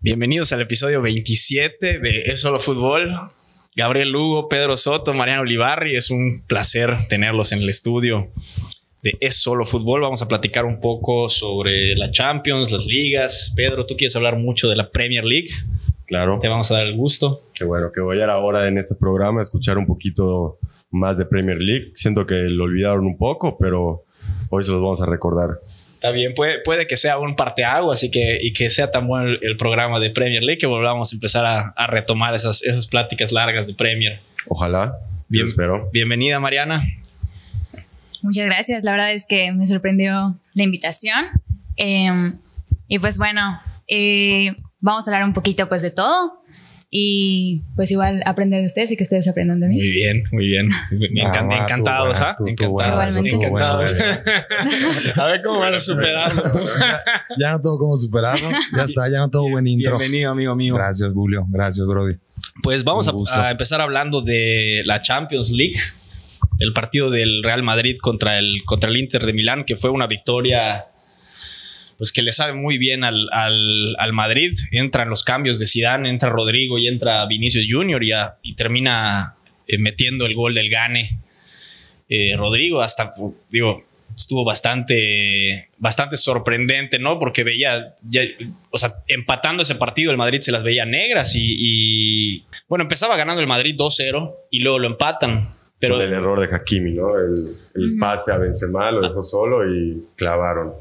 Bienvenidos al episodio 27 de Es Solo Fútbol. Gabriel Lugo, Pedro Soto, Mariano Ulibarri. Es un placer tenerlos en el estudio de Es Solo Fútbol. Vamos a platicar un poco sobre la Champions, las ligas. Pedro, tú quieres hablar mucho de la Premier League. Claro. Te vamos a dar el gusto. Qué bueno, que voy a ir ahora en este programa a escuchar un poquito más de Premier League. Siento que lo olvidaron un poco, pero hoy se los vamos a recordar. Está bien, puede que sea un parteaguas y que sea tan bueno el programa de Premier League que volvamos a empezar a retomar esas pláticas largas de Premier. Ojalá. Bien, espero. Bienvenida, Mariana. Muchas gracias. La verdad es que me sorprendió la invitación. Y pues bueno, vamos a hablar un poquito pues de todo. Y pues igual aprender de ustedes y que ustedes aprendan de mí. Muy bien, muy bien. Encantados, ¿ah? Encantados. A ver cómo van a superarlo. Ya no tengo cómo superarlo. Ya está, ya no tengo buen intro. Bienvenido, amigo mío. Gracias, Julio. Gracias, Brody. Pues vamos a empezar hablando de la Champions League. El partido del Real Madrid contra el Inter de Milán, que fue una victoria pues que le sabe muy bien al Madrid. Entran los cambios de Zidane, entra Rodrigo y entra Vinicius Junior y termina metiendo el gol del Gane. Rodrigo estuvo bastante sorprendente, ¿no? Porque veía, empatando ese partido el Madrid se las veía negras y bueno, empezaba ganando el Madrid 2-0 y luego lo empatan. Pero el error de Hakimi, ¿no? El pase a Benzema lo dejó solo y clavaron.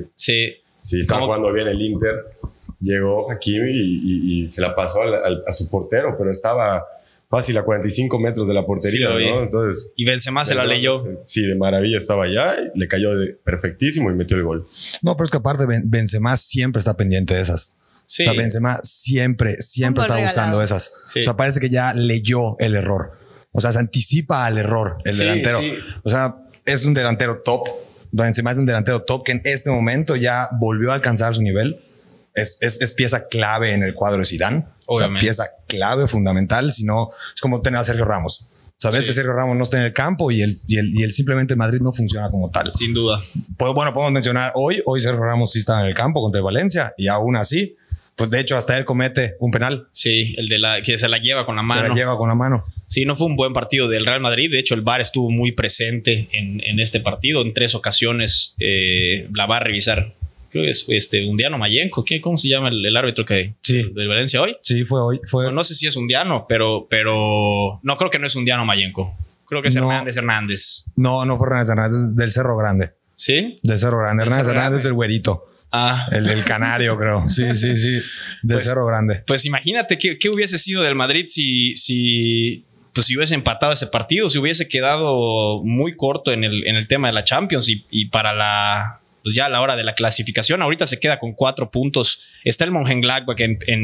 Sí, estaba jugando bien el Inter. Llegó Hakimi y se la pasó a su portero, pero estaba fácil a 45 metros de la portería, sí, ¿no? Entonces, y Benzema se la leyó. Sí, de maravilla estaba allá, le cayó perfectísimo y metió el gol. No, pero es que aparte Benzema siempre está pendiente de esas. Sí. O sea, Benzema siempre está buscando esas. Sí. O sea, parece que ya leyó el error. O sea, se anticipa al error el delantero. Sí. O sea, es un delantero top. Benzema es un delantero top que en este momento ya volvió a alcanzar su nivel. Es pieza clave en el cuadro de Zidane. Obviamente. O sea, pieza clave, fundamental. Si no, es como tener a Sergio Ramos. Sabes que Sergio Ramos no está en el campo y él simplemente el Madrid no funciona como tal. Sin duda. Pues bueno, podemos mencionar hoy Sergio Ramos sí está en el campo contra el Valencia y aún así, pues de hecho hasta él comete un penal. Sí, el de que se la lleva con la mano. Se la lleva con la mano. Sí, no fue un buen partido del Real Madrid. De hecho, el VAR estuvo muy presente en este partido. En 3 ocasiones la va a revisar. Creo que es Undiano Mayenko. ¿Cómo se llama el árbitro del Valencia hoy? Sí, fue hoy. No sé si es Undiano, pero no creo que no es Undiano Mayenko. Creo que es Hernández. No fue Hernández, del Cerro Grande. ¿Sí? Del Cerro Grande. Hernández es el güerito. El canario, creo. Sí. Del Cerro Grande. Pues imagínate qué hubiese sido del Madrid si hubiese empatado ese partido, si hubiese quedado muy corto en el tema de la Champions y para ya a la hora de la clasificación. Ahorita se queda con 4 puntos. Está el Mönchengladbach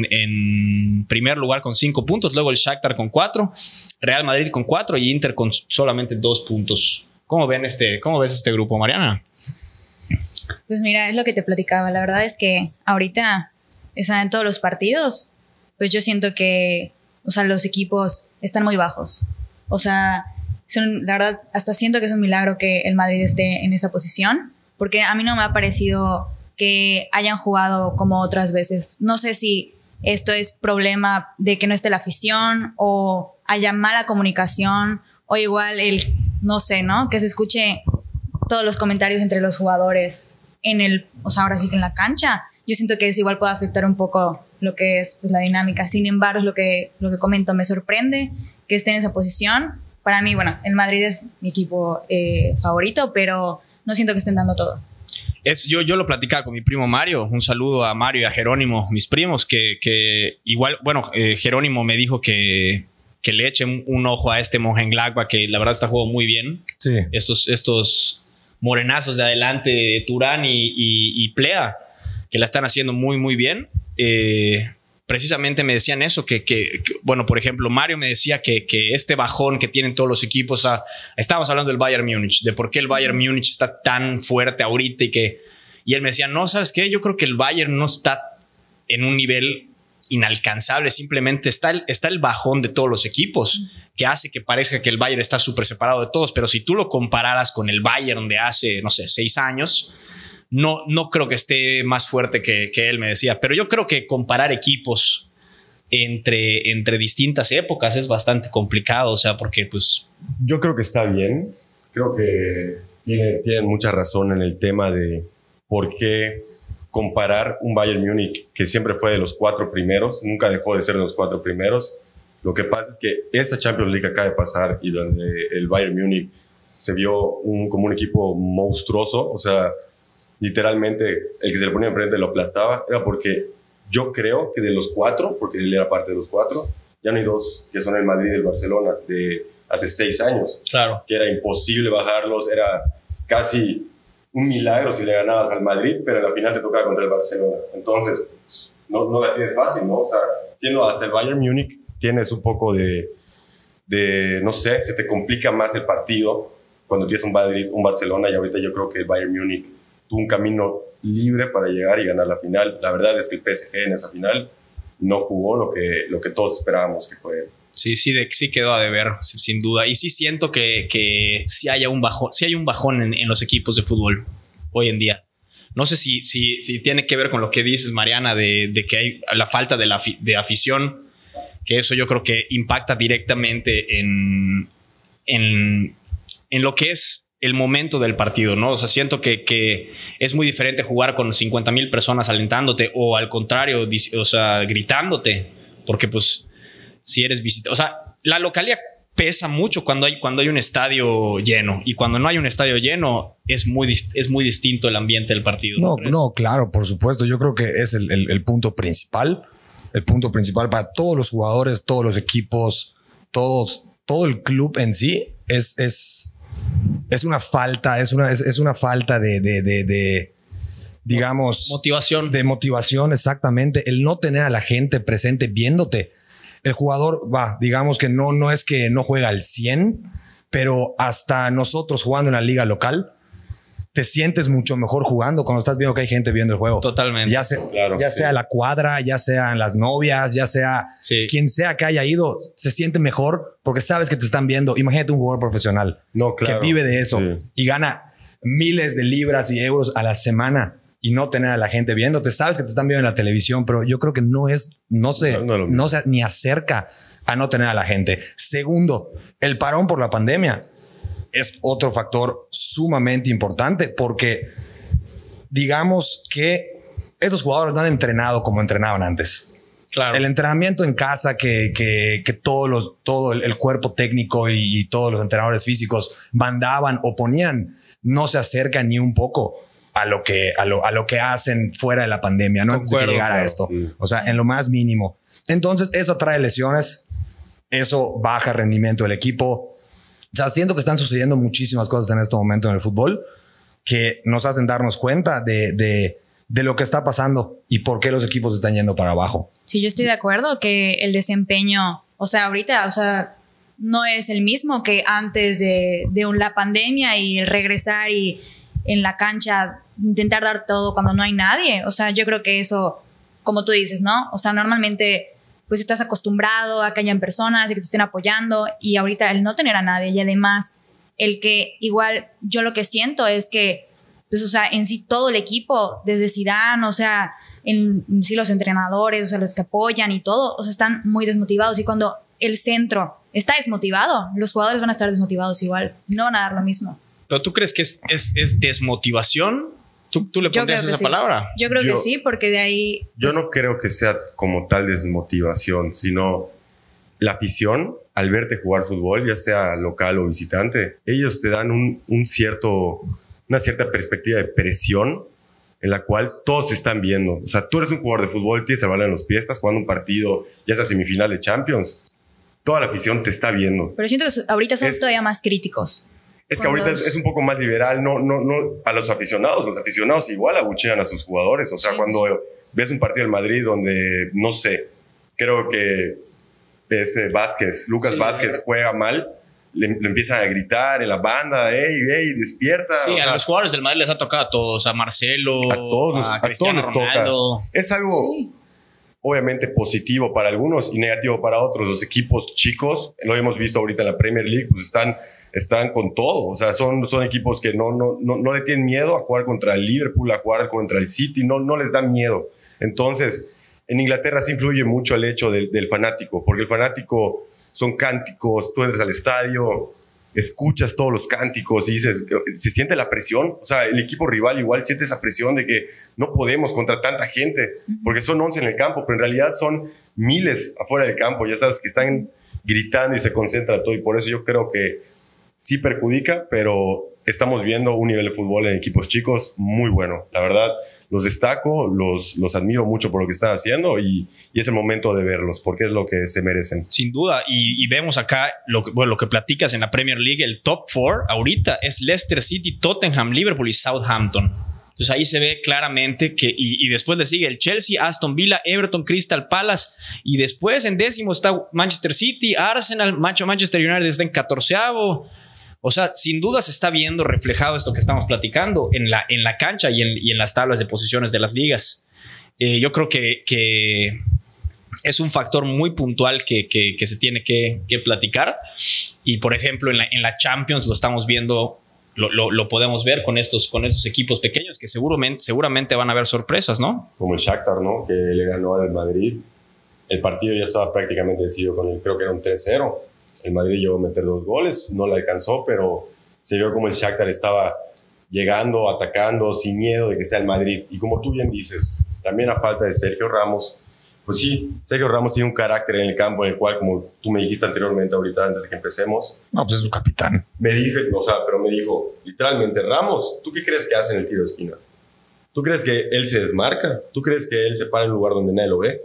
en primer lugar con 5 puntos, luego el Shakhtar con 4, Real Madrid con 4 y Inter con solamente 2 puntos. ¿Cómo ves este grupo, Mariana? Pues mira, es lo que te platicaba. La verdad es que ahorita, o sea, en todos los partidos, pues yo siento que, o sea, los equipos están muy bajos. O sea, la verdad, hasta siento que es un milagro que el Madrid esté en esa posición, porque a mí no me ha parecido que hayan jugado como otras veces. No sé si esto es problema de que no esté la afición o haya mala comunicación o igual no sé, ¿no? Que se escuche todos los comentarios entre los jugadores o sea, ahora sí que en la cancha. Yo siento que eso igual puede afectar un poco lo que es pues, la dinámica. Sin embargo, es lo que comento, me sorprende que esté en esa posición. Para mí, bueno, el Madrid es mi equipo favorito, pero no siento que estén dando todo. Yo lo platicaba con mi primo Mario. Un saludo a Mario y a Jerónimo, mis primos, que igual, bueno, Jerónimo me dijo que le echen un ojo a este Mönchengladbach, que la verdad está jugando muy bien. Sí. Estos morenazos de adelante, Turán y Plea, que la están haciendo muy, muy bien. Precisamente me decían eso, bueno, por ejemplo, Mario me decía que este bajón que tienen todos los equipos, estábamos hablando del Bayern Múnich, de por qué el Bayern Múnich está tan fuerte ahorita y él me decía, no, ¿sabes qué? Yo creo que el Bayern no está en un nivel inalcanzable, simplemente está el bajón de todos los equipos que hace que parezca que el Bayern está súper separado de todos, pero si tú lo compararas con el Bayern de hace, no sé, 6 años, no creo que esté más fuerte que él, me decía. Pero yo creo que comparar equipos entre distintas épocas es bastante complicado, o sea, porque pues... Yo creo que está bien. Creo que tienen mucha razón en el tema de por qué comparar un Bayern Múnich que siempre fue de los 4 primeros, nunca dejó de ser de los 4 primeros. Lo que pasa es que esta Champions League acaba de pasar y donde el Bayern Múnich se vio como un equipo monstruoso, o sea, literalmente el que se le ponía enfrente lo aplastaba, era porque yo creo que de los 4, porque él era parte de los 4, ya no hay 2, que son el Madrid y el Barcelona, de hace 6 años. Claro. Que era imposible bajarlos, era casi un milagro si le ganabas al Madrid, pero en la final te tocaba contra el Barcelona. Entonces, no la tienes fácil, ¿no? O sea, siendo hasta el Bayern Múnich, tienes un poco de no sé, se te complica más el partido cuando tienes un Madrid, un Barcelona, y ahorita yo creo que el Bayern Múnich tuvo un camino libre para llegar y ganar la final. La verdad es que el PSG en esa final no jugó lo que todos esperábamos que fuera. Sí quedó a deber, sin duda. Y sí siento que sí hay un bajón en los equipos de fútbol hoy en día. No sé si tiene que ver con lo que dices, Mariana, de que hay la falta de afición, que eso yo creo que impacta directamente en lo que es el momento del partido, ¿no? O sea, siento que es muy diferente jugar con 50,000 personas alentándote o al contrario, o sea, gritándote, porque pues si eres visitante, o sea, la localidad pesa mucho cuando hay un estadio lleno, y cuando no hay un estadio lleno es muy distinto el ambiente del partido. No, claro, por supuesto. Yo creo que es el punto principal. El punto principal para todos los jugadores, todos los equipos, todo el club en sí es una falta, es una falta de digamos, motivación. De motivación, exactamente. El no tener a la gente presente viéndote. El jugador digamos que no es que no juega al 100, pero hasta nosotros jugando en la liga local te sientes mucho mejor jugando cuando estás viendo que hay gente viendo el juego. Totalmente. Ya sea la cuadra, ya sean las novias, ya sea quien sea que haya ido, se siente mejor porque sabes que te están viendo. Imagínate un jugador profesional que vive de eso y gana miles de libras y euros a la semana y no tener a la gente viéndote. Sabes que te están viendo en la televisión, pero yo creo que no se ni acerca a no tener a la gente. Segundo, el parón por la pandemia es otro factor sumamente importante porque digamos que estos jugadores no han entrenado como entrenaban antes. Claro. El entrenamiento en casa que todo el cuerpo técnico y todos los entrenadores físicos mandaban o ponían no se acerca ni un poco a lo que hacen fuera de la pandemia, ¿no? Antes de que llegara esto. O sea, en lo más mínimo. Entonces, eso trae lesiones, eso baja rendimiento del equipo. O sea, siento que están sucediendo muchísimas cosas en este momento en el fútbol que nos hacen darnos cuenta de lo que está pasando y por qué los equipos están yendo para abajo. Sí, yo estoy de acuerdo que el desempeño, o sea, ahorita, o sea, no es el mismo que antes de la pandemia y el regresar y en la cancha intentar dar todo cuando no hay nadie. O sea, yo creo que eso, como tú dices, ¿no? O sea, normalmente pues estás acostumbrado a que hayan personas y que te estén apoyando, y ahorita el no tener a nadie y además el que igual yo lo que siento es que pues, o sea, en sí todo el equipo, desde Zidane, o sea, en sí los entrenadores, o sea, los que apoyan y todo, o sea, están muy desmotivados, y cuando el centro está desmotivado, los jugadores van a estar desmotivados igual, no van a dar lo mismo. ¿Pero tú crees que es desmotivación? ¿Tú le pondrías esa palabra? Yo creo que sí, porque de ahí... Yo no creo que sea como tal desmotivación, sino la afición, al verte jugar fútbol, ya sea local o visitante, ellos te dan una cierta perspectiva de presión en la cual todos te están viendo. O sea, tú eres un jugador de fútbol, tienes el balón en los pies, estás jugando un partido, ya sea semifinal de Champions, toda la afición te está viendo. Pero siento que ahorita son todavía más críticos. Es que ahorita es un poco más liberal, no a los aficionados igual abuchean a sus jugadores. O sea, cuando ves un partido del Madrid donde, no sé, creo que Lucas Vázquez juega mal, le empiezan a gritar en la banda, ¡Ey, despierta! Sí, a los jugadores del Madrid les ha tocado a todos, a Marcelo, a Cristiano Ronaldo. Es algo... Sí. obviamente positivo para algunos y negativo para otros. Los equipos chicos, lo hemos visto ahorita en la Premier League, pues están con todo. O sea, son equipos que no le tienen miedo a jugar contra el Liverpool, a jugar contra el City, no les da miedo. Entonces, en Inglaterra sí influye mucho el hecho del fanático, porque el fanático son cánticos, tú entras al estadio, escuchas todos los cánticos y dices, se siente la presión. O sea, el equipo rival igual siente esa presión de que no podemos contra tanta gente, porque son 11 en el campo, pero en realidad son miles afuera del campo, ya sabes, que están gritando y se concentra todo, y por eso yo creo que sí perjudica, pero estamos viendo un nivel de fútbol en equipos chicos muy bueno. La verdad, los destaco, los admiro mucho por lo que están haciendo y es el momento de verlos porque es lo que se merecen. Sin duda, y vemos acá lo que platicas en la Premier League, el top 4 ahorita es Leicester City, Tottenham, Liverpool y Southampton. Entonces ahí se ve claramente que, y después le sigue el Chelsea, Aston Villa, Everton, Crystal Palace, y después en 10º está Manchester City, Arsenal, Manchester United está en 14º. O sea, sin duda se está viendo reflejado esto que estamos platicando en la cancha y en las tablas de posiciones de las ligas. Yo creo que es un factor muy puntual que se tiene que platicar. Y por ejemplo, en la Champions lo estamos viendo, lo podemos ver con estos equipos pequeños que seguramente van a haber sorpresas, ¿no? Como el Shakhtar, ¿no? Que le ganó al Madrid. El partido ya estaba prácticamente decidido creo que era un 3-0. El Madrid llegó a meter 2 goles, no le alcanzó, pero se vio como el Shakhtar estaba llegando, atacando, sin miedo de que sea el Madrid. Y como tú bien dices, también a falta de Sergio Ramos, pues sí, Sergio Ramos tiene un carácter en el campo en el cual, como tú me dijiste anteriormente, ahorita antes de que empecemos. No, pues es su capitán. Me dijo, literalmente, Ramos, ¿tú qué crees que hace en el tiro de esquina? ¿Tú crees que él se desmarca? ¿Tú crees que él se para en un lugar donde nadie lo ve?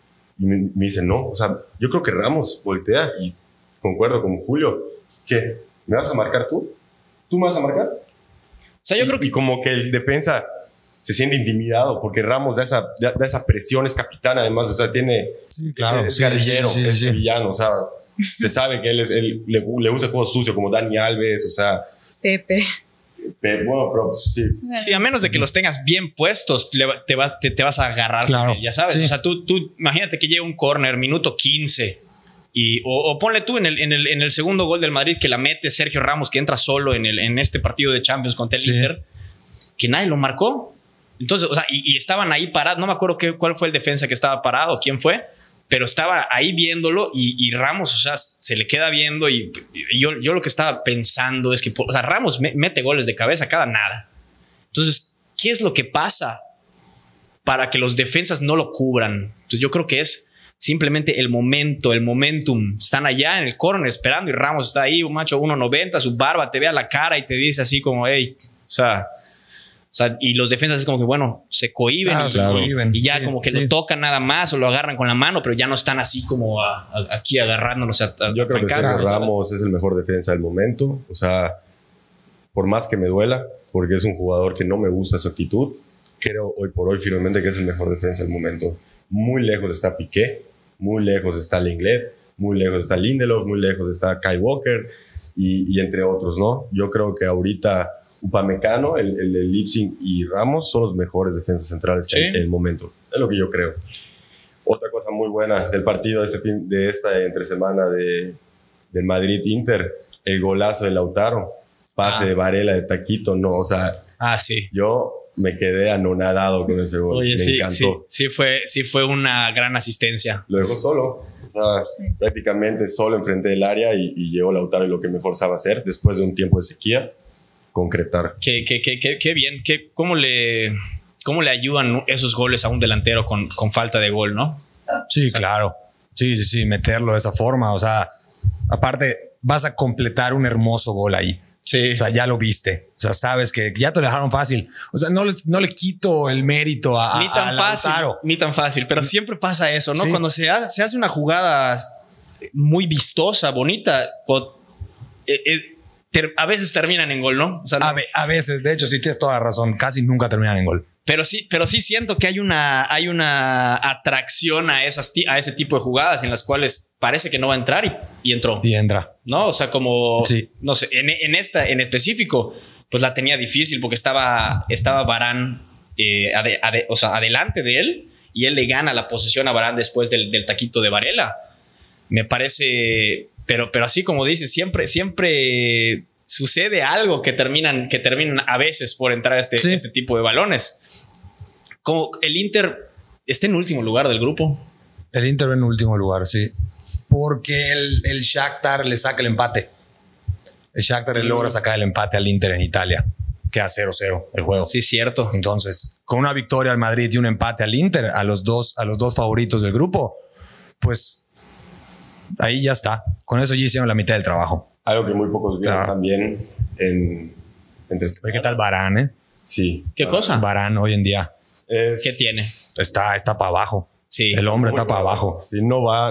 Y me dice, no, o sea, yo creo que Ramos voltea y concuerdo con Julio. ¿Qué? ¿Me vas a marcar tú? ¿Tú me vas a marcar? O sea, yo creo que... Y como que el defensa se siente intimidado porque Ramos da esa presión, es capitán además, o sea, tiene... Sí, claro. Es guerrillero, es villano, o sea, se sabe que él le usa juego sucio como Dani Alves, o sea... Pepe. Bueno, pero sí. Sí, a menos de que los tengas bien puestos, te vas a agarrar. Claro. Ya sabes, sí. O sea, tú imagínate que llega un córner, minuto 15... O ponle tú en el segundo gol del Madrid que la mete Sergio Ramos, que entra solo en este partido de Champions contra el Inter, que nadie lo marcó. Entonces, o sea, y estaban ahí parados. No me acuerdo cuál fue el defensa que estaba parado, quién fue, pero estaba ahí viéndolo y Ramos, o sea, se le queda viendo y yo lo que estaba pensando es que, o sea, Ramos mete goles de cabeza cada nada. Entonces, ¿qué es lo que pasa para que los defensas no lo cubran? Entonces, yo creo que es simplemente el momentum. Están allá en el córner esperando y Ramos está ahí, un macho 1.90, su barba te ve a la cara y te dice así como, hey, o sea, y los defensas es como que, bueno, se cohiben, y ya como que lo tocan nada más o lo agarran con la mano, pero ya no están así como aquí agarrándonos. Yo creo que Sergio Ramos es el mejor defensa del momento, o sea, por más que me duela, porque es un jugador que no me gusta su actitud, creo hoy por hoy firmemente que es el mejor defensa del momento. Muy lejos está Piqué, muy lejos está Lenglet, muy lejos está Lindelof, muy lejos está Kyle Walker y entre otros, ¿no? Yo creo que ahorita Upamecano, el Leipzig y Ramos son los mejores defensas centrales en el momento. Es lo que yo creo. Otra cosa muy buena del partido de esta entre semana del Madrid-Inter, el golazo de Lautaro, pase de Varela, de taquito, no, o sea, sí. Yo me quedé anonadado con ese gol. Oye, me encantó. Sí fue una gran asistencia. Lo dejó solo, o sea, prácticamente solo enfrente del área y llegó Lautaro y lo que mejor sabe hacer después de un tiempo de sequía, concretar. Qué bien, ¿cómo le ayudan esos goles a un delantero con falta de gol, no? Sí, claro. Sí, meterlo de esa forma, o sea, aparte vas a completar un hermoso gol ahí. Sí. O sea, ya lo viste. O sea, sabes que ya te lo dejaron fácil. O sea, no le quito el mérito a Lautaro. Ni tan fácil, pero siempre pasa eso, ¿no? Sí. Cuando se hace una jugada muy vistosa, bonita, a veces terminan en gol, ¿no? O sea, a veces, de hecho, sí tienes toda la razón. Casi nunca terminan en gol. Pero sí siento que hay una atracción a ese tipo de jugadas en las cuales parece que no va a entrar y entró. Y entra. ¿No? O sea, como... Sí. No sé, en esta en específico, pues la tenía difícil porque estaba Varane o sea, adelante de él, y él le gana la posesión a Varane después del taquito de Varela. Me parece, pero así como dices, siempre sucede algo que terminan a veces por entrar a este tipo de balones. Como el Inter está en último lugar del grupo. El Inter en último lugar, sí. Porque el Shakhtar le saca el empate. El Shakhtar le logra sacar el empate al Inter en Italia. Queda 0-0 el juego. Sí, cierto. Entonces, con una victoria al Madrid y un empate al Inter, a los dos favoritos del grupo, pues ahí ya está. Con eso ya hicieron la mitad del trabajo. Algo que muy pocos vieron también entre... ¿Qué tal Varane? Sí. ¿Qué cosa? Varane hoy en día. ¿Qué tiene? Está para abajo. Sí. El hombre está para abajo. Sí, no va.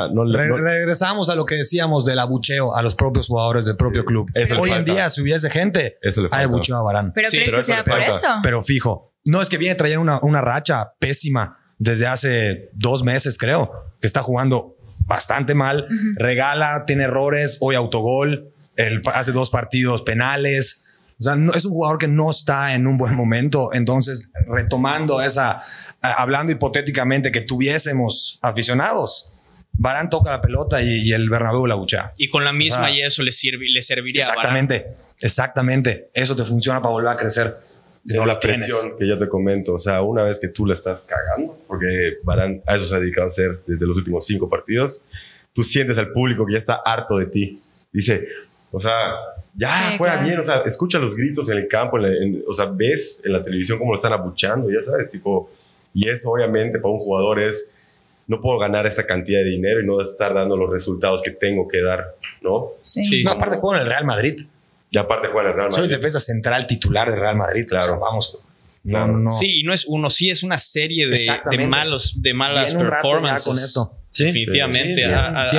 Regresamos a lo que decíamos del abucheo a los propios jugadores del propio club. Hoy en día, si hubiese gente, hay abucheo a Varane. ¿Pero crees que sea por eso? Pero fijo. No, es que viene trayendo una racha pésima desde hace 2 meses, creo, que está jugando bastante mal. Regala, tiene errores, hoy autogol, hace 2 partidos penales. O sea, no, es un jugador que no está en un buen momento. Entonces, retomando hablando hipotéticamente que tuviésemos aficionados, Varane toca la pelota y el Bernabéu la buchea. Y con la misma, y eso le serviría exactamente, a Varane. Exactamente. Eso te funciona para volver a crecer. No la presión que yo te comento. O sea, una vez que tú la estás cagando, porque Varane a eso se ha dedicado a hacer desde los últimos 5 partidos, tú sientes al público que ya está harto de ti. Dice, o sea, ya juega bien, o sea, escucha los gritos en el campo, o sea, ves en la televisión cómo lo están abucheando, ya sabes, tipo, y eso obviamente para un jugador es, no puedo ganar esta cantidad de dinero y no estar dando los resultados que tengo que dar, ¿no? Sí. No, aparte juega en el Real Madrid. Y aparte juega en el Real Madrid. Soy defensa central titular del Real Madrid, claro. O sea, vamos. No. Sí, y no es uno, sí es una serie de malas performances. Con esto. ¿Sí? Definitivamente sí,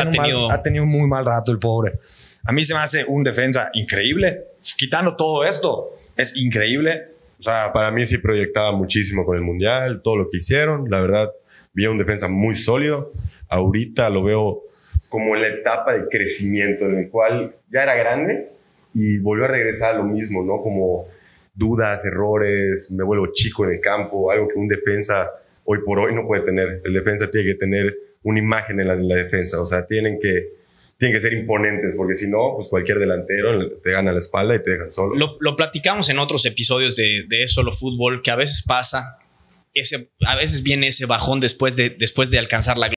ha tenido un muy mal rato el pobre. A mí se me hace un defensa increíble. Quitando todo esto, es increíble. O sea, para mí sí proyectaba muchísimo con el Mundial, todo lo que hicieron. La verdad, vi un defensa muy sólido. Ahorita lo veo como en la etapa de crecimiento en el cual ya era grande y volvió a regresar a lo mismo, ¿no? Como dudas, errores, me vuelvo chico en el campo, algo que un defensa hoy por hoy no puede tener. El defensa tiene que tener una imagen en la defensa. O sea, tienen que ser imponentes, porque si no, pues cualquier delantero te gana la espalda y te dejan solo. Lo platicamos en otros episodios de Solo Fútbol, que a veces pasa, a veces viene ese bajón después de alcanzar la